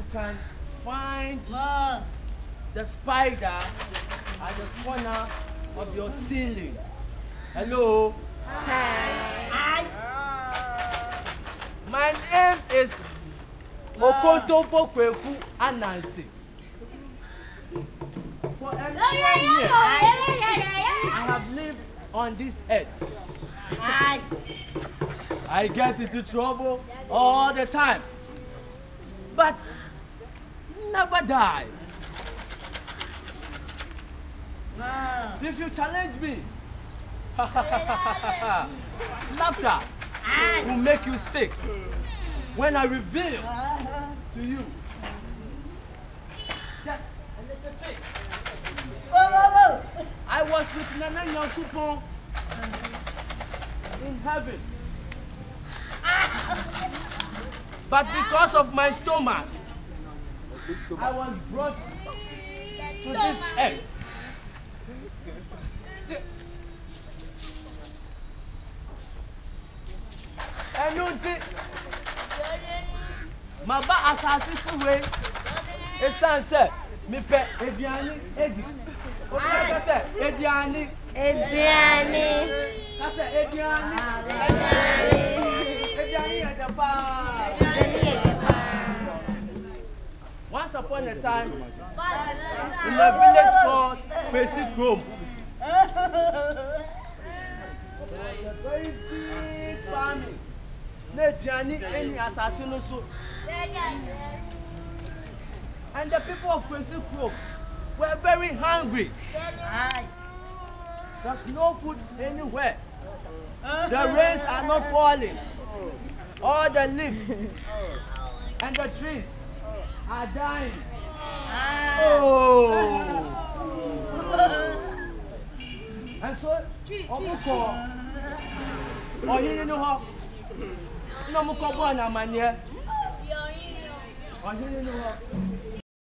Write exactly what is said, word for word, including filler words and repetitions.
can find uh, the spider at the corner of your ceiling. Hello? Hi. Hi. My name is Okontopo Kweku Ananse. For a million years, I have lived on this earth. I, I get into trouble all the time, but never die. If you challenge me, laughter will make you sick when I reveal to you just a little trick. Whoa, whoa, whoa. I was with Nana Nyankupon in heaven. But because of my stomach, I was brought to this earth. And you think, my ba assassin way, a sunset, me pet Ebiani, Eddie. Okay, I said, Ebiani, Adriani. I said, Ebiani, Ebiani at the bar. Once upon a time, in a village called Basic Grove, there was a very big family. Any assassin also. And the people of Basic Grove were very hungry. There's no food anywhere. The rains are not falling. All the leaves and the trees are dying. Oh! And so, Omuko, oh, you know how? No, Muko, one, I'm here. Oh, you know how?